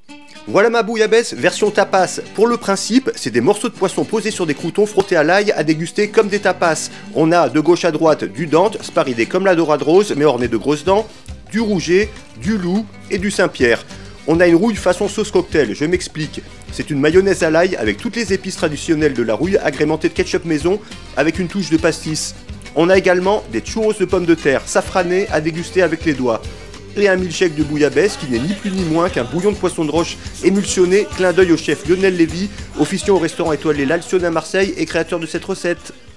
Voilà ma bouillabaisse version tapas. Pour le principe, c'est des morceaux de poisson posés sur des croûtons frottés à l'ail à déguster comme des tapas. On a de gauche à droite du Dante, sparidé comme la dorade rose mais orné de grosses dents, du rouget, du loup et du Saint-Pierre. On a une rouille façon sauce cocktail, je m'explique. C'est une mayonnaise à l'ail avec toutes les épices traditionnelles de la rouille agrémentée de ketchup maison avec une touche de pastis. On a également des churros de pommes de terre safranés à déguster avec les doigts. Et un milkshake de bouillabaisse qui n'est ni plus ni moins qu'un bouillon de poisson de roche émulsionné, clin d'œil au chef Lionel Lévy, officiant au restaurant étoilé L'Alcyon à Marseille et créateur de cette recette.